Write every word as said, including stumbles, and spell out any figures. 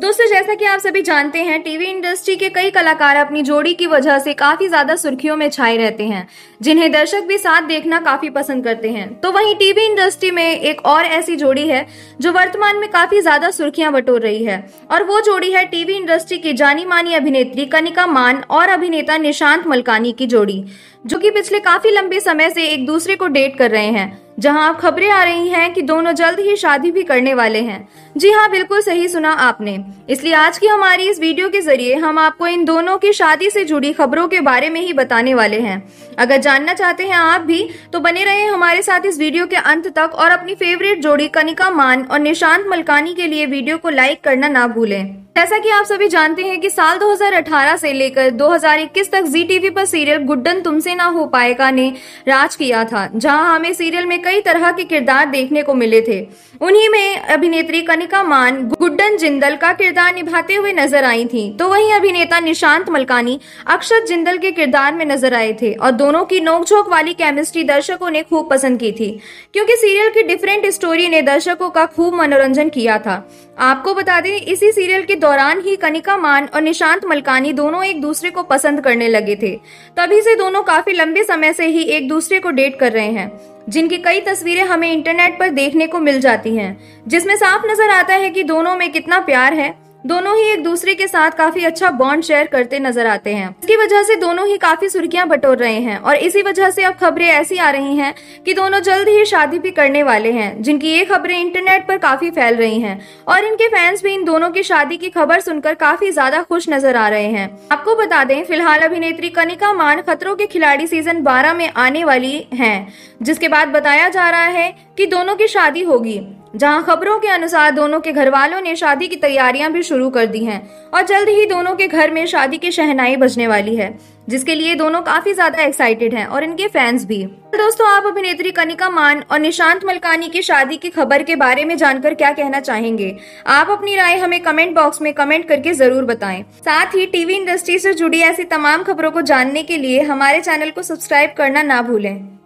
दोस्तों, जैसा कि आप सभी जानते हैं, टीवी इंडस्ट्री के कई कलाकार अपनी जोड़ी की वजह से काफी ज्यादा सुर्खियों में छाए रहते हैं, जिन्हें दर्शक भी साथ देखना काफी पसंद करते हैं। तो वहीं टीवी इंडस्ट्री में एक और ऐसी जोड़ी है जो वर्तमान में काफी ज्यादा सुर्खियां बटोर रही है, और वो जोड़ी है टीवी इंडस्ट्री की जानी मानी अभिनेत्री कनिका मान और अभिनेता निशांत मलकानी की जोड़ी, जो कि पिछले काफी लंबे समय से एक दूसरे को डेट कर रहे हैं। जहां अब खबरें आ रही हैं कि दोनों जल्द ही शादी भी करने वाले हैं। जी हाँ, बिल्कुल सही सुना आपने। इसलिए आज की हमारी इस वीडियो के जरिए हम आपको इन दोनों की शादी से जुड़ी खबरों के बारे में ही बताने वाले हैं। अगर जानना चाहते हैं आप भी, तो बने रहे हमारे साथ इस वीडियो के अंत तक और अपनी फेवरेट जोड़ी कनिका मान और निशांत मलकानी के लिए वीडियो को लाइक करना ना भूलें। जैसा कि आप सभी जानते हैं कि साल दो हज़ार अठारह से लेकर दो हज़ार इक्कीस तक जी टीवी पर सीरियल गुड्डन तुमसे ना हो पाएगा ने राज किया था, जहां हमें सीरियल में कई तरह के किरदार देखने को मिले थे। उन्हीं में अभिनेत्री कनिका मान गुड्डन जिंदल का किरदार निभाते हुए नजर आई थी, तो वहीं अभिनेता निशांत मलकानी अक्षत जिंदल के किरदार में नजर आए थे। और दोनों की नोकझोंक वाली केमिस्ट्री दर्शकों ने खूब पसंद की थी, क्योंकि सीरियल की डिफरेंट स्टोरी ने दर्शकों का खूब मनोरंजन किया था। आपको बता दें, इसी सीरियल के दौरान ही कनिका मान और निशांत मलकानी दोनों एक दूसरे को पसंद करने लगे थे। तभी से दोनों काफी लंबे समय से ही एक दूसरे को डेट कर रहे हैं, जिनकी कई तस्वीरें हमें इंटरनेट पर देखने को मिल जाती हैं, जिसमें साफ नजर आता है कि दोनों में कितना प्यार है। दोनों ही एक दूसरे के साथ काफी अच्छा बॉन्ड शेयर करते नजर आते हैं। इसकी वजह से दोनों ही काफी सुर्खियां बटोर रहे हैं, और इसी वजह से अब खबरें ऐसी आ रही हैं कि दोनों जल्द ही शादी भी करने वाले हैं, जिनकी ये खबरें इंटरनेट पर काफी फैल रही हैं। और इनके फैंस भी इन दोनों की शादी की खबर सुनकर काफी ज्यादा खुश नजर आ रहे हैं। आपको बता दें, फिलहाल अभिनेत्री कनिका मान खतरों के खिलाड़ी सीजन बारह में आने वाली है, जिसके बाद बताया जा रहा है कि दोनों की शादी होगी, जहां खबरों के अनुसार दोनों के घर वालों ने शादी की तैयारियां भी शुरू कर दी हैं, और जल्द ही दोनों के घर में शादी की शहनाई बजने वाली है, जिसके लिए दोनों काफी ज्यादा एक्साइटेड हैं, और इनके फैंस भी। तो दोस्तों, आप अभिनेत्री कनिका मान और निशांत मलकानी की शादी की खबर के बारे में जानकर क्या कहना चाहेंगे? आप अपनी राय हमें कमेंट बॉक्स में कमेंट करके जरूर बताएं। साथ ही टीवी इंडस्ट्री से जुड़ी ऐसी तमाम खबरों को जानने के लिए हमारे चैनल को सब्सक्राइब करना ना भूलें।